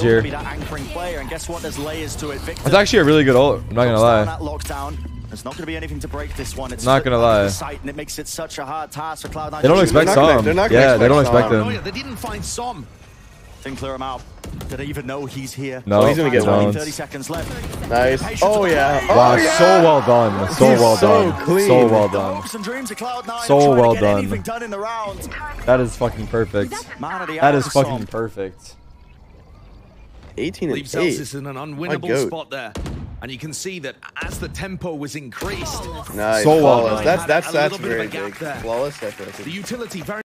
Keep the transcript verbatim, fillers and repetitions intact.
here. That's actually a really good ult. I'm not gonna lie. There's not going to be anything to break this one. It's not gonna lie. And it makes it such a hard task for Cloud nine. They don't expect Som. Yeah, they don't expect him. They didn't find Som. Didn't clear him out. Did they even know he's here? No, oh, he's gonna get one. thirty seconds left. Nice. Oh yeah. Wow, oh, yeah. so well done. So he's well so done. Clean. So well done. So well done. That is fucking perfect. That is fucking perfect. eighteen and Leaves eight. Celsius in an unwinnable spot there. And you can see that as the tempo was increased. Nice. So well flawless. done. That's that's that's very very big. Flawless. That's the utility very